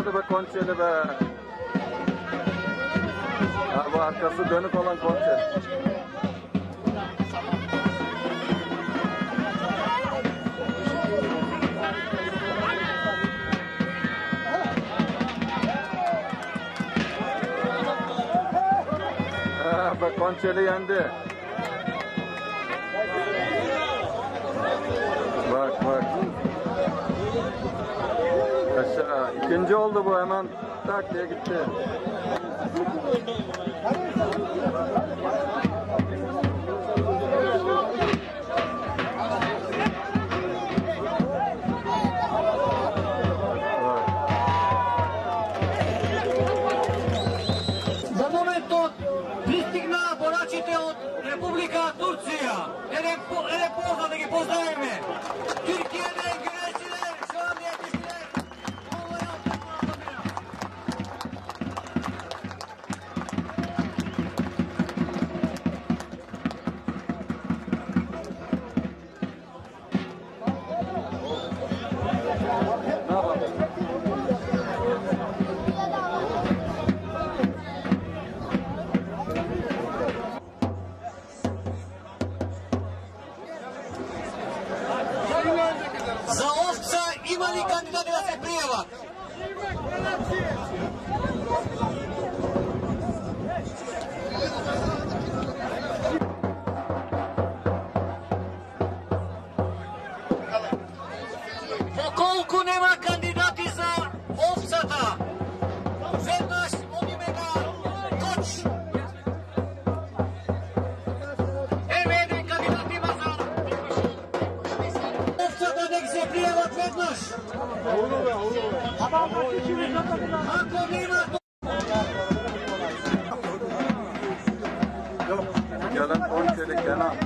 Hadi be Konçeli be. Ha, bu arkası dönük olan Konçeli. Ha, be Konçeli yendi. Bak bak. Aşağı. İkinci oldu bu, hemen tak diye gitti. За моментот пристигна борачите од Република Турција. Еден поздрав да ги поздравиме. Türkiye'den güreşçiler şu an yetiştiler. Vallahi За овца има ли кандидати да се пријават? Доколку нема кандидати за овцата, веднаш одиме на Коч. Еве еден кандидат има за овцата, нека се пријават веднаш. Ако нема Gelen Konçeli Kenan.